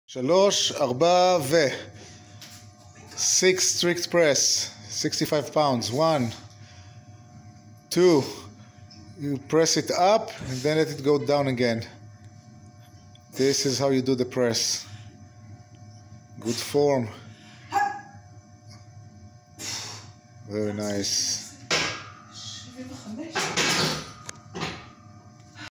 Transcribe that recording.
3, 4 ו 6 strict press, 65 pounds. 1, 2, you press it up and then let it go down again. This is how you do the press. Good form. Very nice.